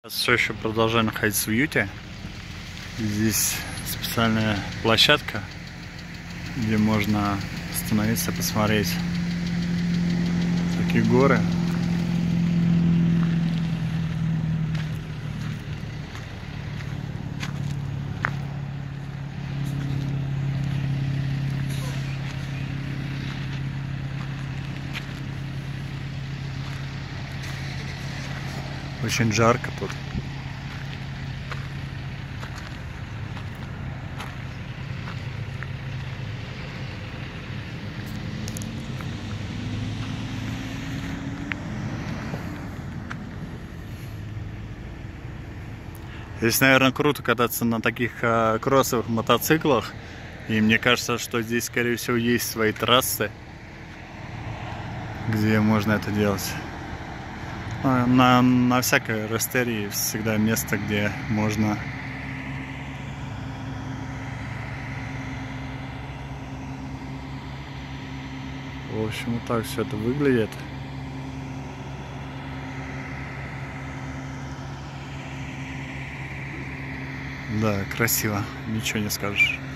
Все еще продолжаю находиться в Юте. Здесь специальная площадка, где можно остановиться, посмотреть такие горы. Очень жарко тут. Здесь, наверное, круто кататься на таких кроссовых мотоциклах. И мне кажется, что здесь, скорее всего, есть свои трассы, где можно это делать. На всякой растерии всегда место, где можно. В общем, вот так все это выглядит. Да, красиво, ничего не скажешь.